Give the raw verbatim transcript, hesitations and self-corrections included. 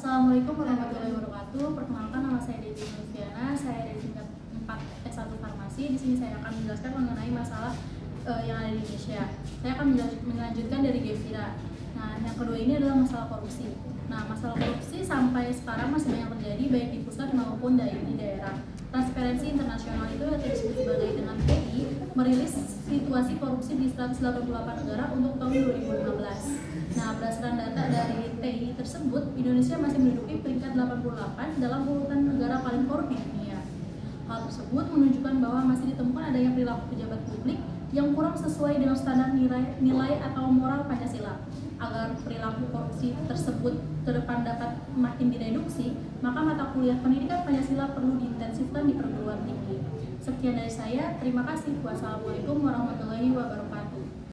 Assalamualaikum warahmatullahi wabarakatuh. Perkenalkan, nama saya Devi Noviana. Saya dari tingkat empat S satu Farmasi. Di sini saya akan menjelaskan mengenai masalah uh, yang ada di Indonesia. Saya akan melanjutkan dari Gevira. Nah, yang kedua ini adalah masalah korupsi. Nah, masalah korupsi sampai sekarang masih banyak terjadi baik di pusat maupun di daerah. Transparency Internasional itu yang disebut sebagai dengan T I merilis situasi korupsi di seratus delapan puluh delapan negara untuk tahun dua ribu lima belas. Nah, berdasarkan data dari T I tersebut, Indonesia masih menduduki peringkat delapan puluh delapan dalam urutan negara paling korup di dunia. Hal tersebut menunjukkan bahwa masih ditemukan adanya perilaku pejabat publik yang kurang sesuai dengan standar nilai, nilai atau moral Pancasila. Agar perilaku korupsi tersebut ke depan dapat makin direduksi, maka mata kuliah pendidikan Pancasila perlu diintensifkan di perguruan tinggi. Sekian dari saya, terima kasih. Wassalamualaikum warahmatullahi wabarakatuh.